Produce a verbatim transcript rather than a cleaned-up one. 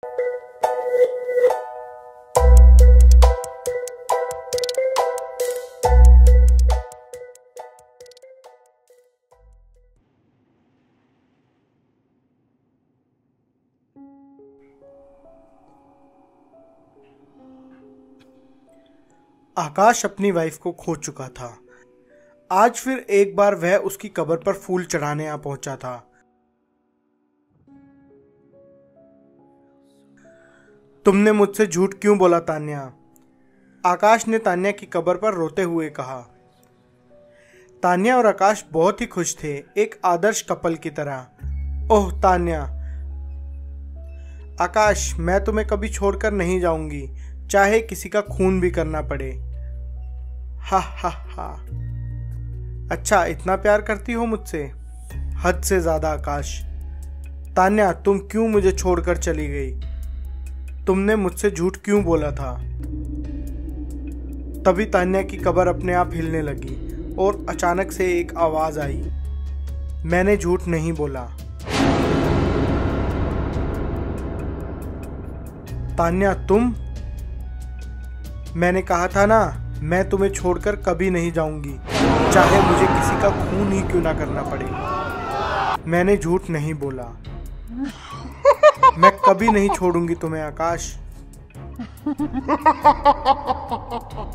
आकाश अपनी वाइफ को खो चुका था। आज फिर एक बार वह उसकी कब्र पर फूल चढ़ाने आ पहुंचा था। तुमने मुझसे झूठ क्यों बोला तान्या? आकाश ने तान्या की कब्र पर रोते हुए कहा। तान्या और आकाश बहुत ही खुश थे, एक आदर्श कपल की तरह। ओह तान्या, आकाश, मैं तुम्हें कभी छोड़कर नहीं जाऊंगी, चाहे किसी का खून भी करना पड़े। हा हा हा। अच्छा, इतना प्यार करती हो मुझसे? हद से ज्यादा आकाश। तान्या, तुम क्यों मुझे छोड़कर चली गई? तुमने मुझसे झूठ क्यों बोला था? तभी तान्या की कब्र अपने आप हिलने लगी और अचानक से एक आवाज आई। मैंने झूठ नहीं बोला। तान्या, तुम? मैंने कहा था ना, मैं तुम्हें छोड़कर कभी नहीं जाऊंगी, चाहे मुझे किसी का खून ही क्यों ना करना पड़े। मैंने झूठ नहीं बोला। मैं कभी नहीं छोड़ूंगी तुम्हें आकाश।